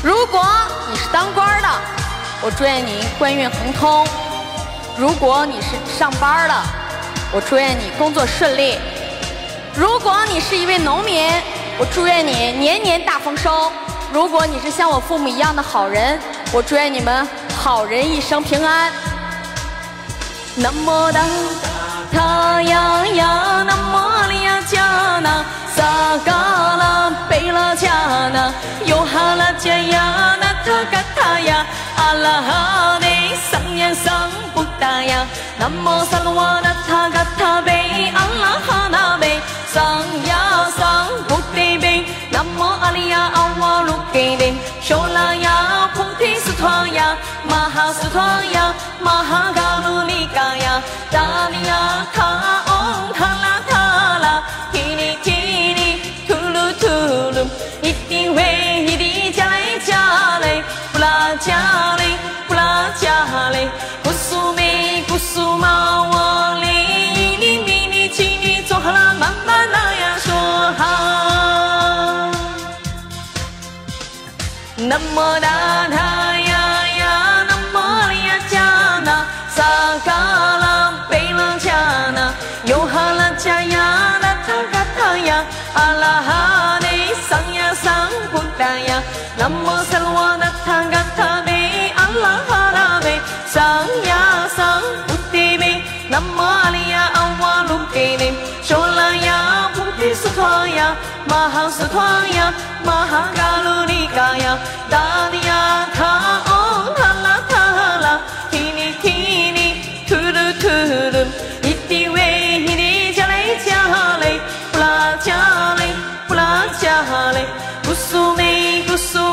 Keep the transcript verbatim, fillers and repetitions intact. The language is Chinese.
如果你是当官的，我祝愿你官运亨通；如果你是上班的，我祝愿你工作顺利；如果你是一位农民，我祝愿你年年大丰收；如果你是像我父母一样的好人，我祝愿你们好人一生平安。南无大他呀呀，南无阿里呀迦那，萨嘎拉贝拉迦那，哟哈拉迦呀那他嘎他呀，阿拉哈内桑呀桑布达呀，南无萨罗瓦那他嘎他贝，阿拉哈那贝桑呀桑布地贝，南无阿里呀阿瓦鲁给贝，修拉呀菩提斯陀呀，玛哈斯陀呀，玛哈嘎鲁尼嘎呀，达尼呀他嗡他啦他啦，提尼提尼图噜图噜，一定会一定加嘞加嘞，布拉加嘞布拉加嘞，古苏梅古苏玛瓦嘞，一尼米尼七尼做好了慢慢那呀说哈，南无大他呀呀，南无阿里呀迦那，萨嘎拉贝拉迦那，哟哈拉迦呀那他嘎他呀，阿拉哈内桑呀桑布达呀，南无萨罗瓦那他嘎他贝，阿拉哈那贝桑呀桑布地贝，南无阿里呀阿瓦鲁给贝，修拉呀菩提斯陀呀，玛哈斯陀呀，玛哈嘎鲁尼嘎呀，达尼呀他嗡他啦他啦，提尼提尼图噜图噜，一滴为一滴加嘞加嘞，布拉加嘞布拉加嘞，古苏梅古苏